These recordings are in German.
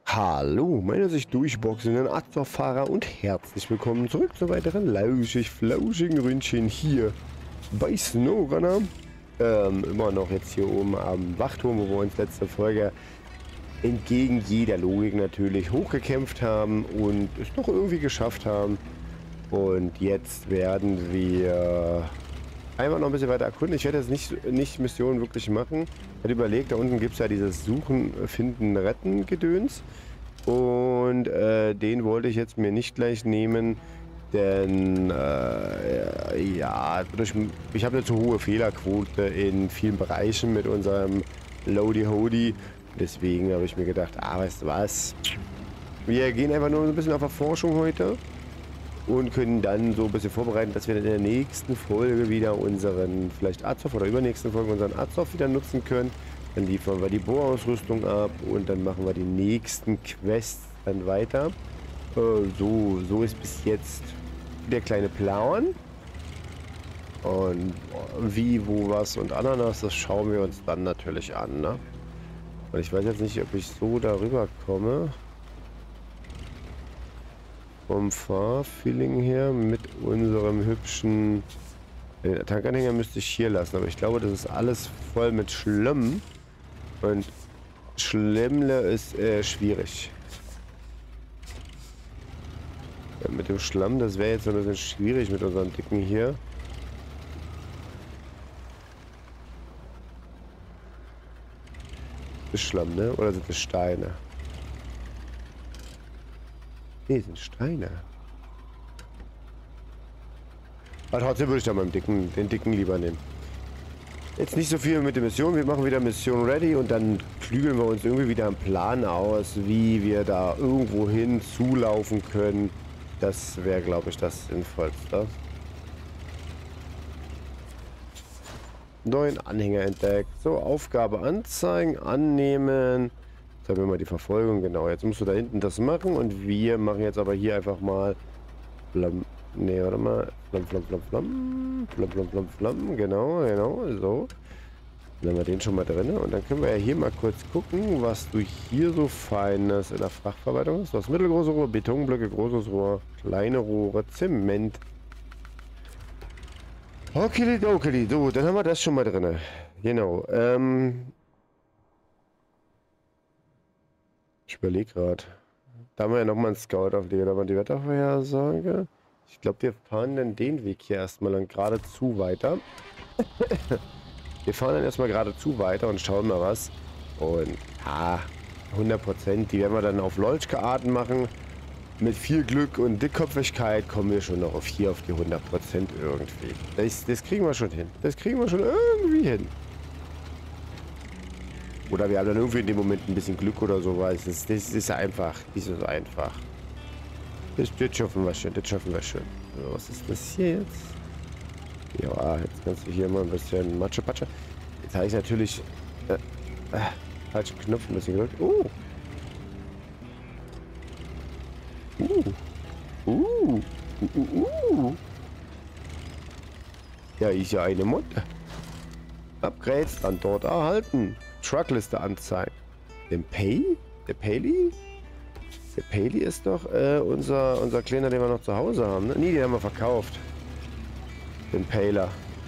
Hallo, meine sich durchboxenden Azor-Fahrer und herzlich willkommen zurück zu weiteren lauschig-flauschigen Ründchen hier bei SnowRunner. Immer noch jetzt hier oben am Wachturm, wo wir uns letzte Folge entgegen jeder Logik natürlich hochgekämpft haben und es doch irgendwie geschafft haben. Und jetzt werden wir einmal noch ein bisschen weiter erkunden. Ich werde jetzt nicht Missionen wirklich machen. Ich hatte überlegt, da unten gibt es ja dieses Suchen, Finden, Retten Gedöns. Und den wollte ich jetzt mir nicht gleich nehmen, denn ja, ich habe eine zu hohe Fehlerquote in vielen Bereichen mit unserem Loady Hody. Deswegen habe ich mir gedacht, weißt du was, wir gehen einfach nur ein bisschen auf Erforschung heute und können dann so ein bisschen vorbereiten, dass wir dann in der nächsten Folge wieder unseren, vielleicht Azov oder übernächsten Folge unseren Azov wieder nutzen können. Dann liefern wir die Bohrausrüstung ab und dann machen wir die nächsten Quests dann weiter. So ist bis jetzt der kleine Plan. Und wie, wo, was und Ananas, das schauen wir uns dann natürlich an, ne? Und ich weiß jetzt nicht, ob ich so darüber komme. Vom Fahrfeeling her mit unserem hübschen... Den Tankanhänger müsste ich hier lassen, aber ich glaube, das ist alles voll mit Schlemm. Und Schlemmle ist schwierig. Ja, mit dem Schlamm, das wäre jetzt ein bisschen schwierig mit unseren Dicken hier. Das ist Schlamm, ne? Oder sind das Steine? Ne, sind Steine. Aber trotzdem würde ich da mal den Dicken lieber nehmen. Jetzt nicht so viel mit der Mission. Wir machen wieder Mission ready und dann klügeln wir uns irgendwie wieder einen Plan aus, wie wir da irgendwo hin zulaufen können. Das wäre, glaube ich, das Sinnvollste. Neuen Anhänger entdeckt. So, Aufgabe anzeigen, annehmen. Jetzt haben wir mal die Verfolgung. Genau, jetzt musst du da hinten das machen und wir machen jetzt aber hier einfach mal... Ne, warte mal. Flamm. Genau, so. Dann haben wir den schon mal drin. Und dann können wir ja hier mal kurz gucken, was du hier so Feines in der Frachtverwaltung hast. Du hast mittelgroße Rohre, Betonblöcke, großes Rohr, kleine Rohre, Zement. Okay, so, dann haben wir das schon mal drin. Genau, ich überlege gerade. Da haben wir ja nochmal einen Scout-Aufleger, da war die Wettervorhersage. Ich glaube, wir fahren dann den Weg hier erstmal dann geradezu weiter. Wir fahren dann erstmal geradezu weiter und schauen mal was. Und 100%, die werden wir dann auf Lolchke-Arten machen. Mit viel Glück und Dickkopfigkeit kommen wir schon noch auf die 100% irgendwie. Das kriegen wir schon hin. Das kriegen wir schon irgendwie hin. Oder wir haben dann irgendwie in dem Moment ein bisschen Glück oder so, weil das ist einfach. Das ist einfach. Das schaffen wir schon, So, was ist das hier jetzt? Ja, jetzt kannst du hier mal ein bisschen Matsche-Patsche. Jetzt habe ich natürlich falschen Knopf ein bisschen gedrückt. Ja, ist ja eine Mutter. Upgrades dann dort erhalten. Truckliste anzeigen. Den Pay? Der Paley? Der Paley ist doch unser Kleiner, den wir noch zu Hause haben. Ne? Nee, den haben wir verkauft. Den Paler.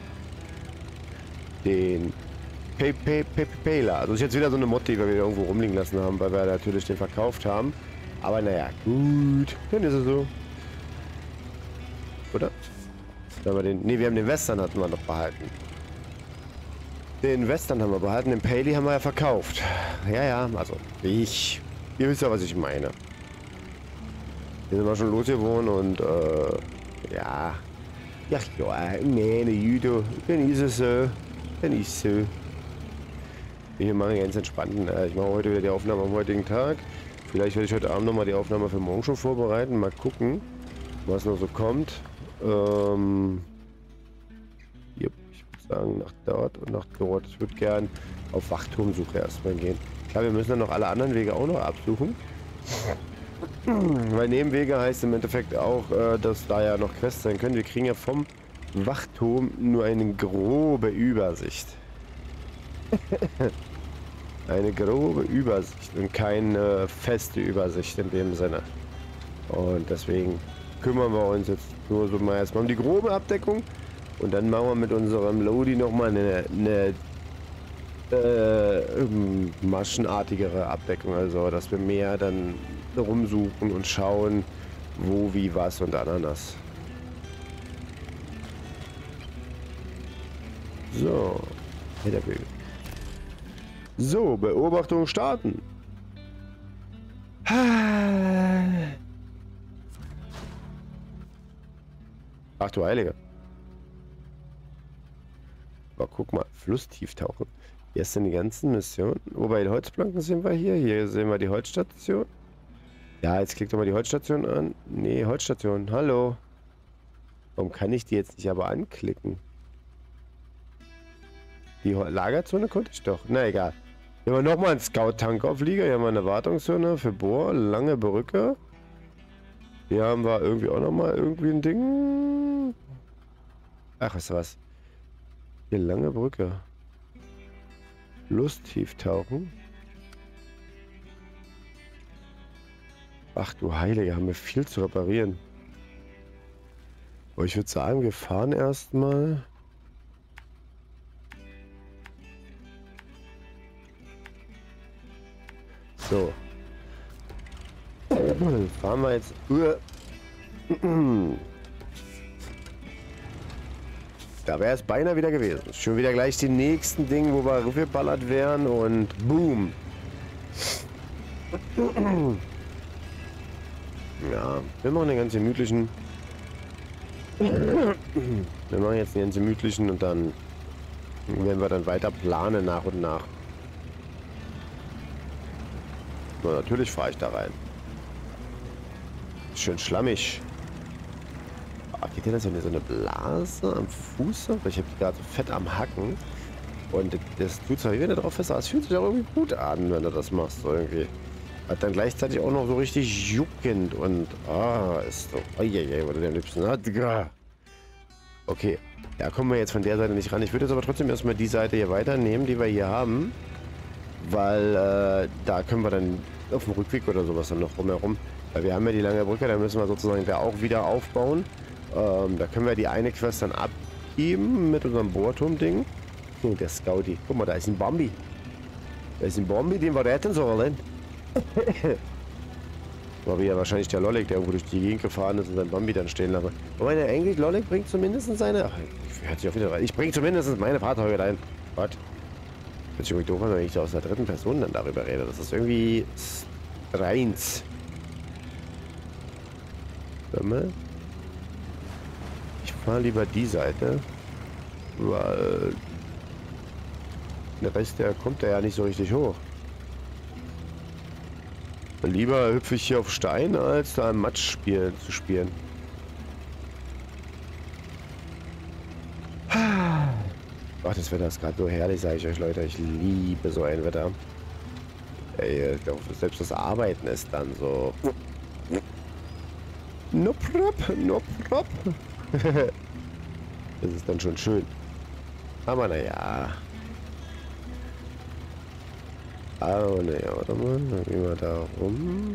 Den Paler. Also ist jetzt wieder so eine Motte, die wir wieder irgendwo rumliegen lassen haben, weil wir natürlich den verkauft haben. Aber naja, gut. Dann ist es so. Oder? Haben wir den. Ne, wir haben den Western hatten wir noch behalten. Den Western haben wir behalten, den Paley haben wir ja verkauft. Ja, also ihr wisst ja, was ich meine. Hier sind wir schon losgeworden und ja. Ja, meine Güte, dann ist es so. Dann ist es so. Wir machen ganz entspannt. Ich mache heute wieder die Aufnahme am heutigen Tag. Vielleicht werde ich heute Abend nochmal die Aufnahme für morgen schon vorbereiten. Mal gucken, was noch so kommt. Ich würde sagen, nach dort und nach dort. Ich würde gern auf Wachturmsuche erstmal gehen. Klar, wir müssen dann noch alle anderen Wege auch noch absuchen. Weil Nebenwege heißt im Endeffekt auch, dass da ja noch Quests sein können. Wir kriegen ja vom Wachturm nur eine grobe Übersicht. Eine grobe Übersicht und keine feste Übersicht in dem Sinne. Und deswegen kümmern wir uns jetzt nur so mal erstmal um die grobe Abdeckung. Und dann machen wir mit unserem Lodi nochmal eine maschenartigere Abdeckung. Also, dass wir mehr dann rumsuchen und schauen, wo, wie, was und Ananas. So, so, Beobachtung starten. Ach du Heilige. Aber guck mal, Flusstieftauchen. Hier sind die ganzen Missionen. Wobei, die Holzplanken sehen wir hier. Hier sehen wir die Holzstation. Ja, jetzt klickt doch mal die Holzstation an. Nee, Holzstation. Hallo. Warum kann ich die jetzt nicht aber anklicken? Die Lagerzone konnte ich doch. Na egal. Hier haben wir nochmal einen Scout-Tankauflieger. Hier haben wir eine Wartungszone für Bohr. Lange Brücke. Hier haben wir irgendwie auch nochmal irgendwie ein Ding. Ach, ist was. Hier lange Brücke. Lusttieftauchen. Ach du Heilige, haben wir viel zu reparieren. Aber ich würde sagen, wir fahren erstmal. So. Fahren wir jetzt. Da wäre es beinahe wieder gewesen. Schon wieder gleich die nächsten Dinge, wo wir rübergeballert wären und boom. Ja, wir machen den ganz gemütlichen. Wir machen jetzt den ganz gemütlichen und dann werden wir dann weiter planen nach und nach. Na, natürlich fahre ich da rein. Schön schlammig. Ah, geht dir das so eine Blase am Fuß? Weil ich habe die gerade so fett am Hacken. Und das tut zwar, wenn du drauf fest, aber es fühlt sich auch irgendwie gut an, wenn du das machst. So irgendwie. Hat dann gleichzeitig auch noch so richtig juckend und ist so. Eieiei, wo du den liebsten hat. Okay. Da kommen wir jetzt von der Seite nicht ran. Ich würde jetzt aber trotzdem erstmal die Seite hier weiternehmen, die wir hier haben. Weil da können wir dann auf dem Rückweg oder sowas dann noch rumherum. Weil wir haben ja die lange Brücke, da müssen wir sozusagen da auch wieder aufbauen. Da können wir die eine Quest dann abgeben mit unserem Bohrturm-Ding. Oh, der Scouty. Guck mal, da ist ein Bambi. Da ist ein Bambi, den wir retten sollen. War wieder wahrscheinlich der Lollik, der irgendwo durch die Gegend gefahren ist und sein Bambi dann stehen lassen. Aber der eigentlich Lollik bringt zumindest seine... Ach, hört sich auf wieder rein. Ich bringe zumindest meine Fahrzeuge rein. Gott. Hört sich irgendwie doof an, wenn ich da aus der dritten Person dann darüber rede. Das ist irgendwie... reins. Warte mal. Ich fahre lieber die Seite. Weil... der Rest, der kommt ja nicht so richtig hoch. Lieber hüpfe ich hier auf Stein, als da im Matsch zu spielen. Ach, das Wetter ist gerade so herrlich, sage ich euch, Leute. Ich liebe so ein Wetter. Ey, ich glaube, selbst das Arbeiten ist dann so... No prop, no prop. Das ist dann schon schön. Aber naja... Oh ne, warte mal, dann gehen wir da rum.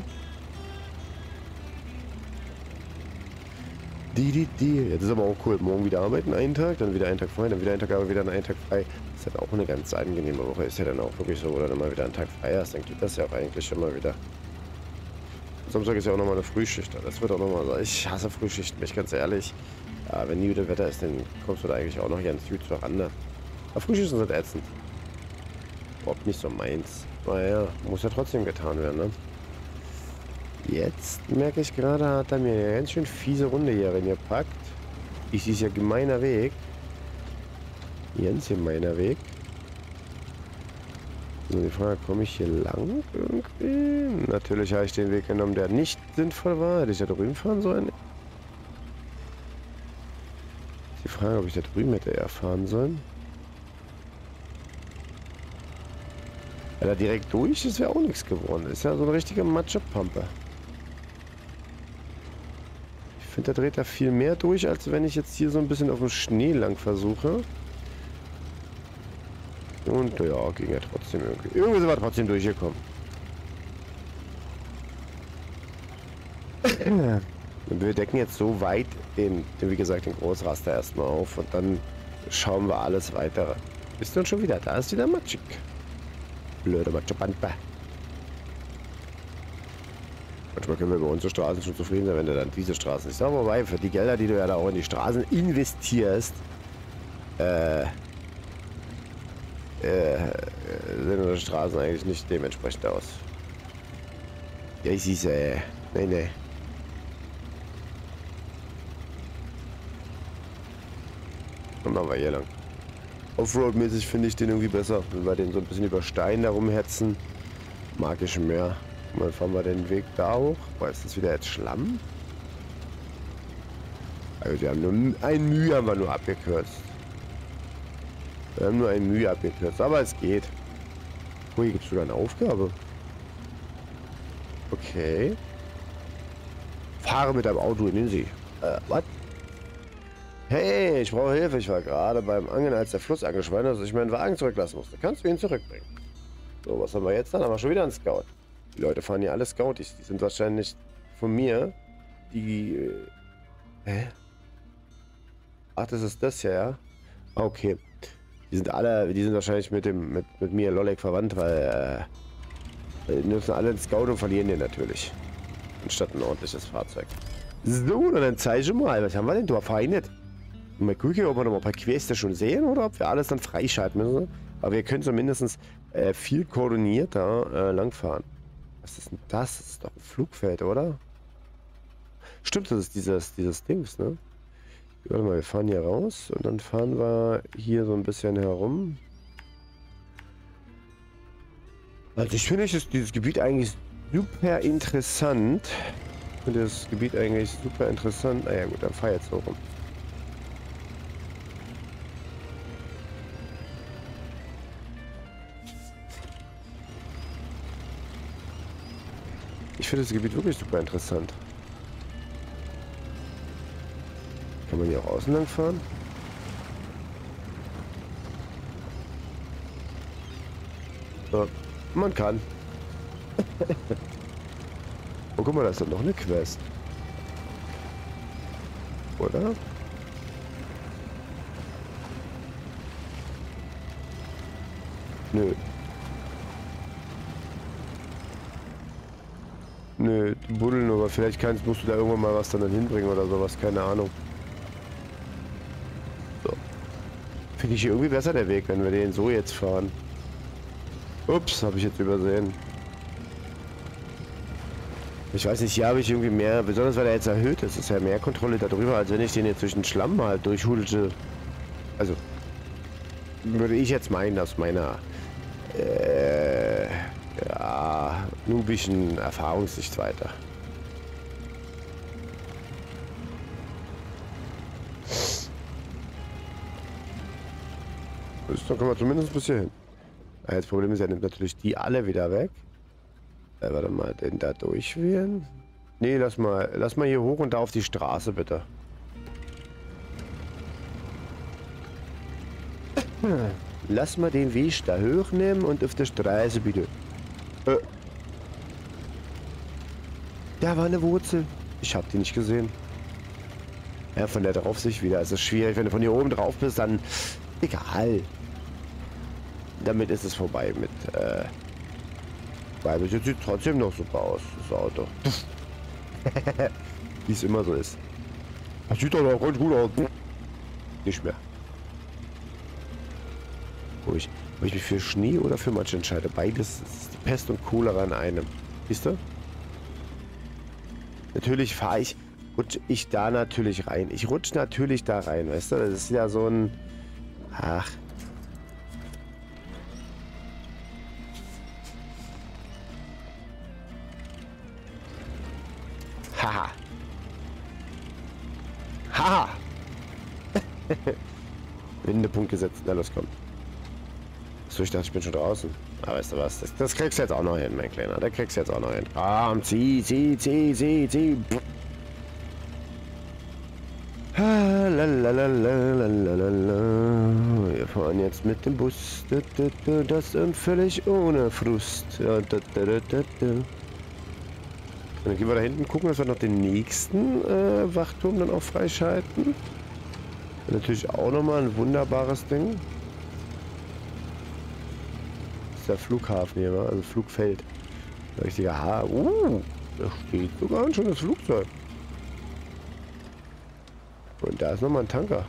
Jetzt ist aber auch cool. Morgen wieder arbeiten, einen Tag, dann wieder einen Tag frei, dann wieder einen Tag, aber wieder einen Tag frei. Das ist halt auch eine ganz angenehme Woche. Ist ja dann auch wirklich so, oder dann mal wieder einen Tag frei hast, dann geht das ja auch eigentlich immer wieder. Samstag ist ja auch nochmal eine Frühschicht. Das wird auch nochmal so. Ich hasse Frühschichten, bin ich ganz ehrlich. Ja, wenn nie wieder Wetter ist, dann kommst du da eigentlich auch noch ganz gut voran. Aber Frühschichten sind ätzend. Überhaupt nicht so meins. Naja, muss ja trotzdem getan werden, ne? Jetzt merke ich gerade, hat er mir eine ganz schön fiese Runde hier reingepackt. Ich sehe ja gemeiner Weg. Ganz gemeiner Weg. So, die Frage, komme ich hier lang irgendwie? Natürlich habe ich den Weg genommen, der nicht sinnvoll war. Hätte ich da drüben fahren sollen? Die Frage, ob ich da drüben hätte eher fahren sollen. Weil da direkt durch ist ja auch nichts geworden. Ist ja so eine richtige Matschepampe. Ich finde, da dreht er viel mehr durch, als wenn ich jetzt hier so ein bisschen auf dem Schnee lang versuche. Und ja, ging ja trotzdem irgendwie. Irgendwie sind wir trotzdem durchgekommen. Und wir decken jetzt so weit wie gesagt, den Großraster erstmal auf und dann schauen wir alles weitere. Bist du denn schon wieder? Da ist wieder Matschig. Blöde Matschebandba. Manchmal können wir bei unseren Straßen schon zufrieden sein, wenn du dann diese Straßen nicht. Aber wobei, für die Gelder, die du ja da auch in die Straßen investierst, sehen unsere Straßen eigentlich nicht dementsprechend aus. Ja, ich sehe nee. Dann machen wir hier lang. Offroad-mäßig finde ich den irgendwie besser. Wenn wir den so ein bisschen über Stein da rumhetzen, mag ich mehr. Und dann fahren wir den Weg da hoch. Boah, ist das wieder jetzt Schlamm? Also wir haben nur ein Mühe haben wir nur abgekürzt. Wir haben nur ein Mühe abgekürzt, aber es geht. Oh, hier gibt es sogar eine Aufgabe. Okay. Fahre mit deinem Auto in den See. Was? Hey, ich brauche Hilfe. Ich war gerade beim Angeln, als der Fluss angeschwollen ist, dass ich meinen Wagen zurücklassen musste. Kannst du ihn zurückbringen? So, was haben wir jetzt dann? Haben wir schon wieder einen Scout. Die Leute fahren hier alle Scouties. Die sind wahrscheinlich von mir. Die... hä? Ach, das ist das hier, ja? Okay. Die sind wahrscheinlich mit mir Lolek verwandt, weil die nutzen alle einen Scout und verlieren den natürlich. Anstatt ein ordentliches Fahrzeug. So, dann zeige ich mal. Was haben wir denn da vereinigt? Mal gucken, ob wir noch mal ein paar Quests schon sehen oder ob wir alles dann freischalten müssen. Aber wir können zumindest viel koordinierter langfahren. Was ist denn das? Das ist doch ein Flugfeld, oder? Stimmt, das ist dieses Dings, ne? Warte mal, wir fahren hier raus und dann fahren wir hier so ein bisschen herum. Also ich finde dieses Gebiet eigentlich super interessant. Ich finde das Gebiet eigentlich super interessant. Ah ja gut, dann fahr jetzt so rum. Ich finde das Gebiet wirklich super interessant. Kann man hier auch außen lang fahren? Ja, man kann. Oh, guck mal, da ist doch noch eine Quest. Oder? Nö. Nö, die buddeln, aber vielleicht musst du da irgendwann mal was dann hinbringen oder sowas, keine Ahnung. So. Finde ich irgendwie besser der Weg, wenn wir den so jetzt fahren. Ups, habe ich jetzt übersehen. Ich weiß nicht, hier habe ich irgendwie mehr, besonders weil er jetzt erhöht ist, ist ja mehr Kontrolle darüber, als wenn ich den jetzt durch den Schlamm halt durchhudelte. Also, würde ich jetzt meinen, aus meiner ja, nubischen Erfahrungssicht weiter. Dann kommen wir zumindest bis hierhin. Das Problem ist, er nimmt natürlich die alle wieder weg. Warte mal, den da durchwählen? Nee, lass mal hier hoch und da auf die Straße, bitte. Lass mal den Weg da hochnehmen und auf der Straße, bitte. Da war eine Wurzel. Ich habe die nicht gesehen. Ja, von der Draufsicht wieder. Es ist schwierig, wenn du von hier oben drauf bist, dann... Egal. Damit ist es vorbei mit, weil das sieht trotzdem noch super aus, das Auto. Wie es immer so ist. Das sieht doch noch ganz gut aus. Nicht mehr. Ob ich mich für Schnee oder für Matsch entscheide. Beides ist die Pest und Cholera in einem. Siehst du? Natürlich rutsche ich da natürlich rein. Ich rutsche natürlich da rein, weißt du? Das ist ja so ein... Ach... Haha. Haha. Windepunkt gesetzt. Na los, komm. So, ich dachte, ich bin schon draußen. Aber weißt du was? Das kriegst du jetzt auch noch hin, mein Kleiner. Das kriegst du jetzt auch noch hin. Komm, zieh. Hier fahren jetzt mit dem Bus. Das und völlig ohne Frust. Ja, dann gehen wir da hinten gucken, dass wir noch den nächsten Wachturm dann auch freischalten. Und natürlich auch nochmal ein wunderbares Ding. Das ist der Flughafen hier, also Flugfeld. Ein richtiger da steht sogar ein schönes Flugzeug. Und da ist nochmal ein Tanker.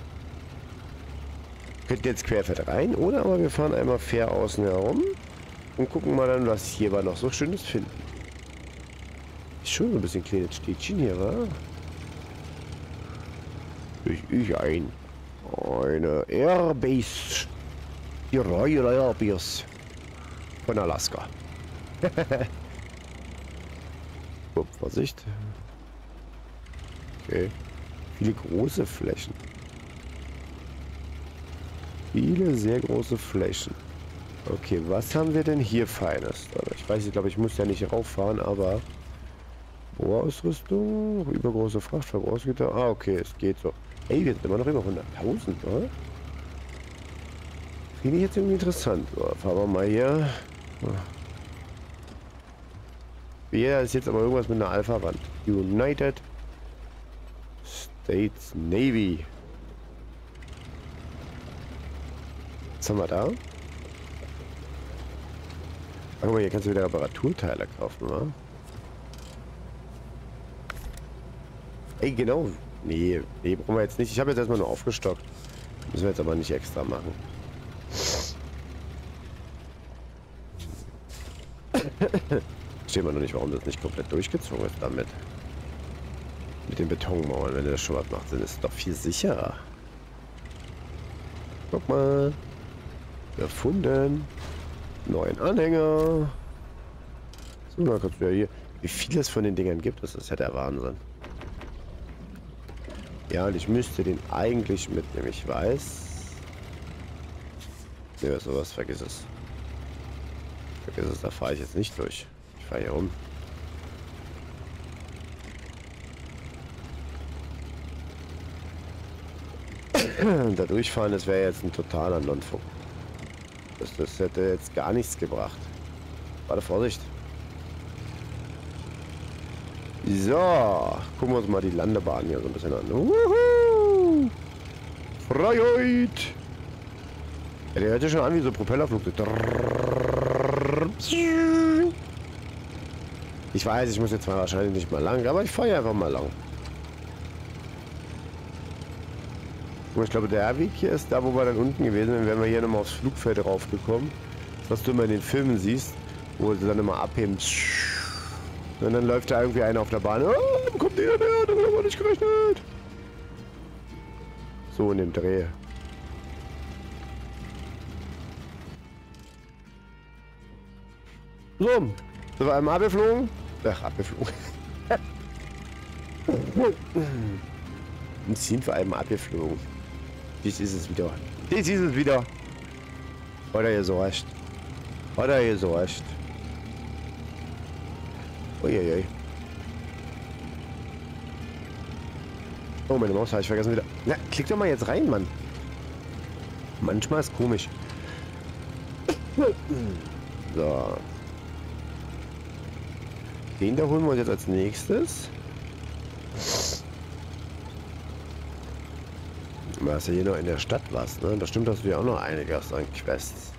Könnt jetzt querfeld rein, oder aber wir fahren einmal fair außen herum und gucken mal dann, was hier war noch so Schönes finden. Ist schon so ein bisschen kleines Städtchen hier, wa? Eine Airbase. Die Royal Airbase von Alaska. Oh, Vorsicht. Okay. Viele große Flächen. Viele sehr große Flächen. Okay, was haben wir denn hier Feines? Ich weiß, ich glaube, ich muss ja nicht rauffahren, aber... Bohrausrüstung, übergroße Frachtverbrauchsgüter. Ah, okay, es geht so. Ey, wir sind immer noch über 100.000, oder? Finde ich jetzt irgendwie interessant. So, fahren wir mal hier. Hier ist jetzt aber irgendwas mit einer Alpha-Wand. United States Navy. Was haben wir da? Ach, guck mal, hier kannst du wieder Reparaturteile kaufen, wa? Ey, genau. Nee, brauchen wir jetzt nicht. Ich habe jetzt erstmal nur aufgestockt. Müssen wir jetzt aber nicht extra machen. Verstehe mal noch nicht, warum das nicht komplett durchgezogen ist damit. Mit den Betonmauern, wenn das schon was macht, dann ist es doch viel sicherer. Guck mal. Erfunden. Neuen Anhänger. So, dann kannst du ja hier. Wie viel es von den Dingern gibt, das ist ja der Wahnsinn. Ja, und ich müsste den eigentlich mitnehmen, ich weiß. Ne, sowas, vergiss es. Vergiss es, da fahre ich jetzt nicht durch. Ich fahre hier rum. Da durchfahren, das wäre jetzt ein totaler Nonfunk. Das hätte jetzt gar nichts gebracht. Warte, Vorsicht. So, gucken wir uns mal die Landebahn hier so ein bisschen an. Uhuhu. Freiheit! Ja, der hört ja schon an wie so Propellerflugzeug. Ich weiß, ich muss jetzt mal wahrscheinlich nicht mal lang, aber ich fahre einfach mal lang. Und ich glaube, der Weg hier ist da, wo wir dann unten gewesen sind, wären wir hier nochmal aufs Flugfeld raufgekommen. Was du immer in den Filmen siehst, wo sie dann immer abheben. Und dann läuft da irgendwie einer auf der Bahn. Oh, wo kommt der her? Damit haben wir nicht gerechnet. So in dem Dreh. So, sind wir einmal abgeflogen? Ach, abgeflogen. Und sind wir einmal abgeflogen. Dies ist es wieder. Dies ist es wieder. Oder ihr so recht. Oder ihr so recht. Uiuiui. Oh, meine Maus habe ich vergessen wieder. Na, klick doch mal jetzt rein, Mann. Manchmal ist komisch. So. Den da holen wir uns jetzt als nächstes. Du hast ja hier noch in der Stadt was, ne? Da stimmt, dass du ja auch noch einiges an Quests.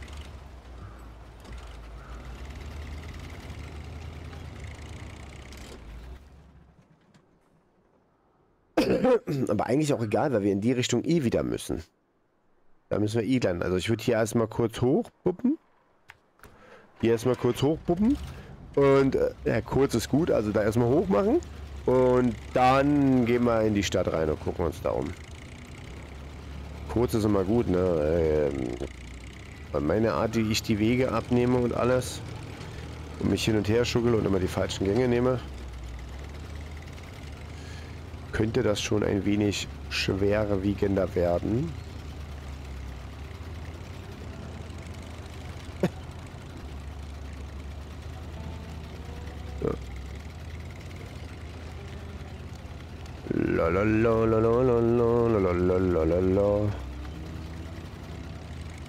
Aber eigentlich auch egal, weil wir in die Richtung eh wieder müssen. Da müssen wir eh dann. Also ich würde hier erstmal kurz hochpuppen. Hier erstmal kurz hochpuppen. Und ja, kurz ist gut, also da erstmal hoch machen. Und dann gehen wir in die Stadt rein und gucken uns da um. Kurz ist immer gut, ne? Meine Art, wie ich die Wege abnehme und alles. Und mich hin und her schuggel und immer die falschen Gänge nehme. Könnte das schon ein wenig schwerwiegender werden. Lalalala.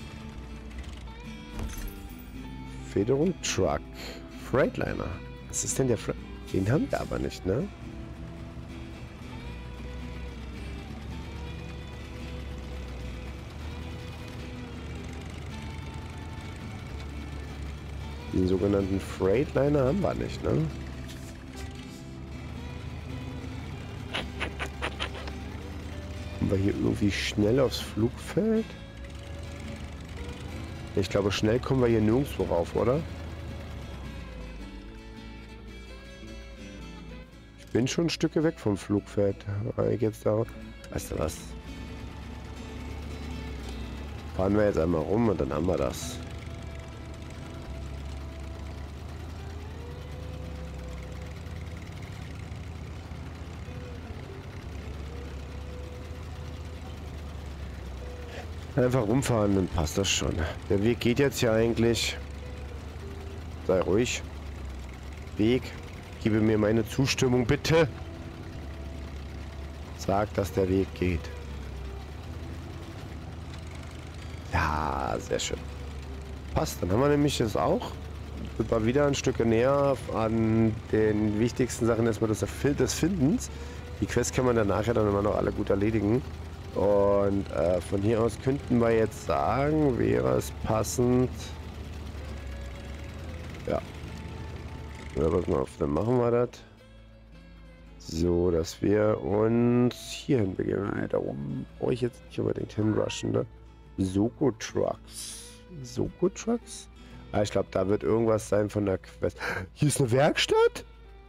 Federung Truck. Freightliner. Was ist denn der Den haben wir aber nicht, ne? Den sogenannten Freightliner haben wir nicht, ne? Kommen wir hier irgendwie schnell aufs Flugfeld? Ich glaube, schnell kommen wir hier nirgendwo rauf, oder? Ich bin schon Stücke weg vom Flugfeld. Jetzt da. Weißt du was? Fahren wir jetzt einmal rum und dann haben wir das. Einfach rumfahren, dann passt das schon. Der Weg geht jetzt ja eigentlich. Sei ruhig. Weg. Gebe mir meine Zustimmung, bitte. Sag, dass der Weg geht. Ja, sehr schön. Passt, dann haben wir nämlich das auch. Sind wir wieder ein Stück näher an den wichtigsten Sachen erstmal des Findens. Die Quest kann man dann nachher dann immer noch alle gut erledigen. Und von hier aus könnten wir jetzt sagen, wäre es passend. Ja. Ja, pass mal auf, dann machen wir das. So, dass wir uns hier hinbegeben. Darum brauche ich jetzt nicht unbedingt hinrushen, ne? Soko Trucks. Soko Trucks? Ah, ich glaube, da wird irgendwas sein von der Quest. Hier ist eine Werkstatt?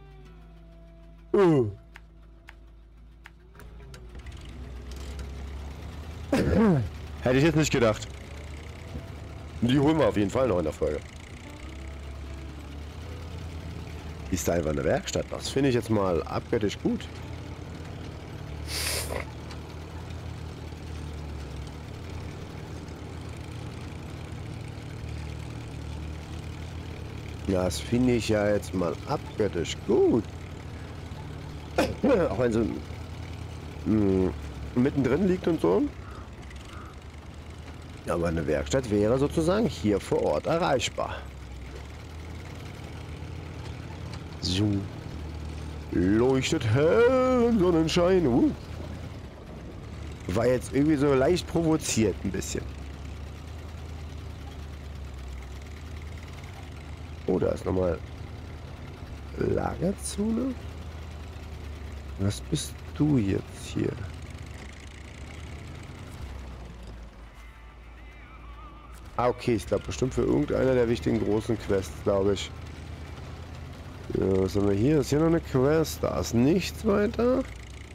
Hätte ich jetzt nicht gedacht. Die holen wir auf jeden Fall noch in der Folge. Ist da einfach eine Werkstatt? Das finde ich jetzt mal abgöttisch gut. Das finde ich ja jetzt mal abgöttisch gut. Auch wenn so mittendrin liegt und so. Aber eine Werkstatt wäre sozusagen hier vor Ort erreichbar. So. Leuchtet hell im Sonnenschein. War jetzt irgendwie so leicht provoziert ein bisschen. Oh, da ist nochmal Lagerzone. Was bist du jetzt hier? Ah, okay, ich glaube bestimmt für irgendeiner der wichtigen großen Quests, glaube ich. Ja, was haben wir hier? Ist hier noch eine Quest? Da ist nichts weiter.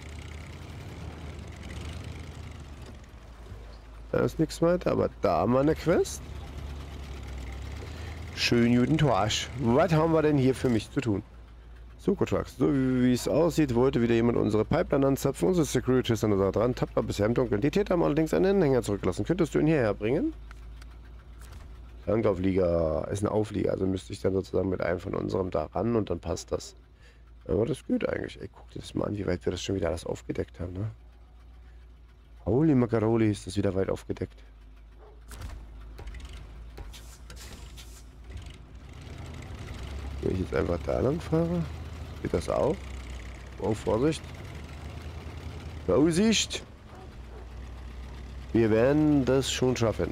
Da ist nichts weiter, aber da haben wir eine Quest. Schön guten Tag. Was haben wir denn hier für mich zu tun? Soko Trucks. So wie es aussieht, wollte wieder jemand unsere Pipeline anzapfen. Unsere Security ist an der Sache dran. Tapfer bisher im Dunkeln. Die Täter haben allerdings einen Anhänger zurückgelassen. Könntest du ihn hierher bringen? Tankauflieger ist ein Auflieger, also müsste ich dann sozusagen mit einem von unserem da ran und dann passt das. Aber das geht eigentlich. Ey, guck dir das mal an, wie weit wir das schon wieder alles aufgedeckt haben, ne? Holy Macaroli, ist das wieder weit aufgedeckt. Wenn ich jetzt einfach da lang fahre, geht das auch? Oh, Vorsicht. Vorsicht! Wir werden das schon schaffen.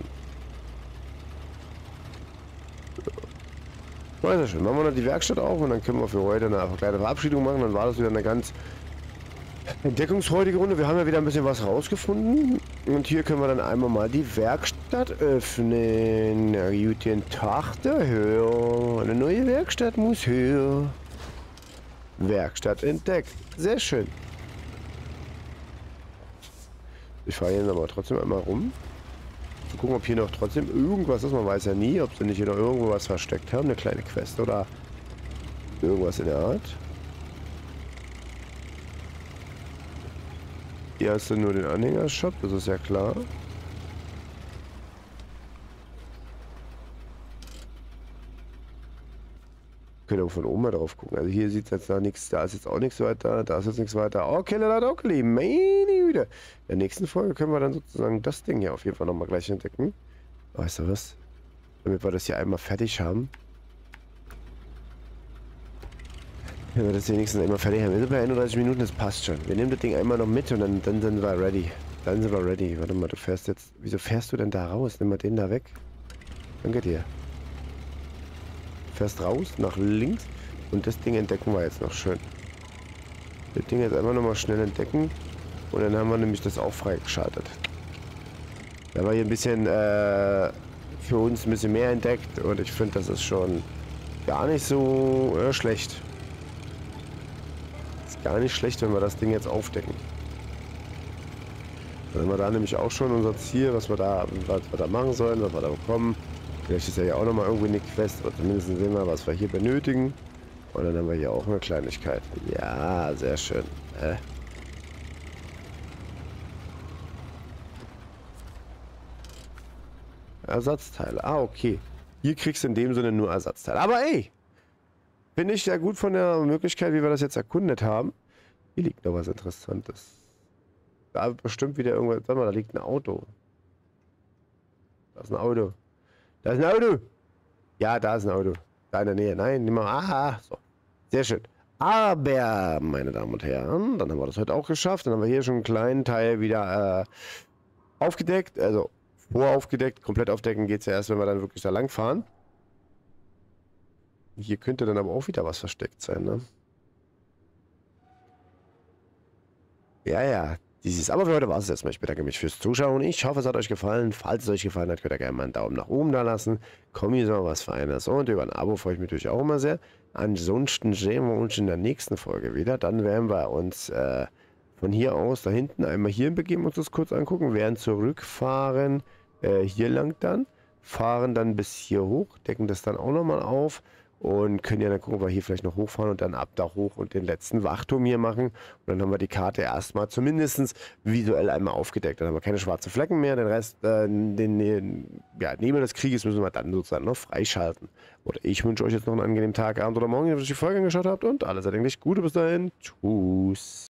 Sehr schön. Machen wir noch die Werkstatt auf und dann können wir für heute eine kleine Verabschiedung machen. Dann war das wieder eine ganz entdeckungsfreudige Runde. Wir haben ja wieder ein bisschen was rausgefunden. Und hier können wir dann einmal mal die Werkstatt öffnen. Na, guten Tag daher. Eine neue Werkstatt muss her. Werkstatt entdeckt. Sehr schön. Ich fahre hier aber trotzdem einmal rum. Zu gucken, ob hier noch trotzdem irgendwas ist. Man weiß ja nie, ob sie nicht hier noch irgendwo was versteckt haben. Eine kleine Quest oder irgendwas in der Art. Hier hast du nur den Anhängershop, das ist ja klar. Können wir von oben mal drauf gucken. Also hier sieht es jetzt noch nichts, da ist jetzt auch nichts weiter, da ist jetzt nichts weiter. Okay, Ladokli, meine Güte. In der nächsten Folge können wir dann sozusagen das Ding hier auf jeden Fall nochmal gleich entdecken. Weißt du was? Damit wir das hier einmal fertig haben. Wenn wir das wenigstens immer fertig haben. Wir sind bei 31 Minuten, das passt schon. Wir nehmen das Ding einmal noch mit und dann sind wir ready. Dann sind wir ready. Warte mal, du fährst jetzt... Wieso fährst du denn da raus? Nimm mal den da weg. Danke dir. Fährst raus, nach links. Und das Ding entdecken wir jetzt noch schön. Das Ding jetzt einfach nochmal schnell entdecken. Und dann haben wir nämlich das auch freigeschaltet. Da haben wir hier ein bisschen für uns ein bisschen mehr entdeckt. Und ich finde, das ist schon gar nicht so schlecht. Ist gar nicht schlecht, wenn wir das Ding jetzt aufdecken. Dann haben wir da nämlich auch schon unser Ziel, was wir da machen sollen, was wir da bekommen. Vielleicht ist ja hier auch nochmal irgendwie eine Quest. Oder zumindest sehen wir, was wir hier benötigen. Und dann haben wir hier auch eine Kleinigkeit. Ja, sehr schön. Ersatzteile. Ah, okay. Hier kriegst du in dem Sinne nur Ersatzteile. Aber ey, finde ich ja gut von der Möglichkeit, wie wir das jetzt erkundet haben. Hier liegt noch was Interessantes. Da bestimmt wieder irgendwas. Warte mal, da liegt ein Auto. Da ist ein Auto. Da ist ein Auto. Ja, da ist ein Auto. Da in der Nähe. Nein, nimm mal. Aha, so. Sehr schön. Aber, meine Damen und Herren, dann haben wir das heute auch geschafft. Dann haben wir hier schon einen kleinen Teil wieder aufgedeckt. Also voraufgedeckt. Komplett aufdecken geht es ja erst, wenn wir dann wirklich da lang fahren. Hier könnte dann aber auch wieder was versteckt sein, ne? Ja, ja. Aber für heute war es erstmal. Ich bedanke mich fürs Zuschauen. Ich hoffe, es hat euch gefallen. Falls es euch gefallen hat, könnt ihr gerne mal einen Daumen nach oben da lassen. Kommi soll was Feines. Und über ein Abo freue ich mich natürlich auch immer sehr. Ansonsten sehen wir uns in der nächsten Folge wieder. Dann werden wir uns von hier aus da hinten einmal hierhin begeben, uns das kurz angucken. Werden zurückfahren hier lang dann. Fahren dann bis hier hoch. Decken das dann auch nochmal auf. Und können ja dann gucken, ob wir hier vielleicht noch hochfahren und dann ab da hoch und den letzten Wachturm hier machen. Und dann haben wir die Karte erstmal zumindest visuell einmal aufgedeckt. Dann haben wir keine schwarzen Flecken mehr. Den Rest, Nebel des Krieges müssen wir dann sozusagen noch freischalten. Oder ich wünsche euch jetzt noch einen angenehmen Tag, Abend oder Morgen, wenn ihr die Folge angeschaut habt. Und alles erdenklich Gute bis dahin. Tschüss.